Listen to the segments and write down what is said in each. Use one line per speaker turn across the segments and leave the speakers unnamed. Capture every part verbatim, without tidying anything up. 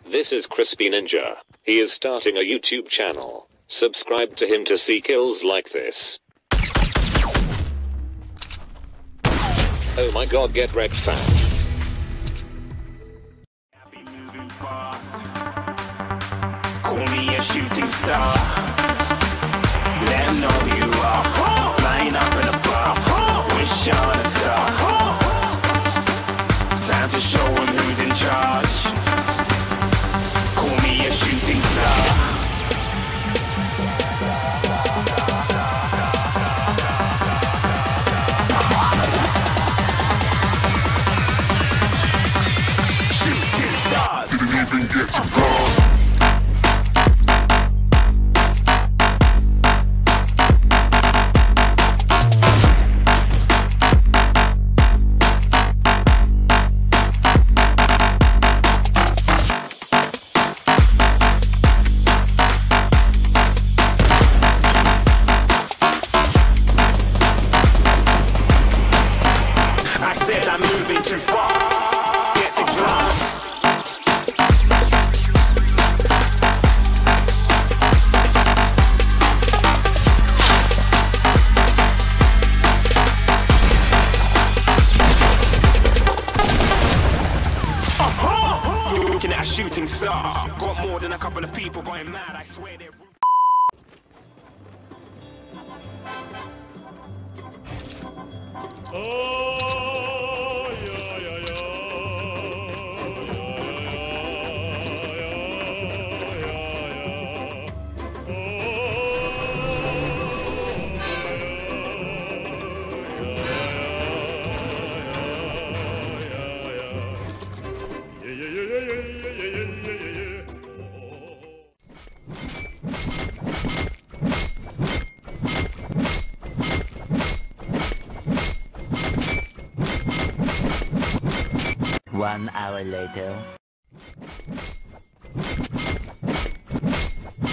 This is Crispy Ninja. He is starting a YouTube channel. Subscribe to him to see kills like this. Oh my god, get wrecked fam.
Call me a shooting star. Let them know who you are. Flying up in a bar. Wish on a star. Time to show them who's in charge. Call me a shooting star. Shooting stars. Didn't even get to cross. I said I'm moving too far. Get to class. Uh-huh. You're looking at a shooting star. Got more than a couple of people going mad. I swear they're.
Oh, yeah, yeah, yeah.
One hour later.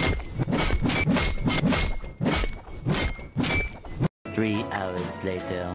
Three hours later.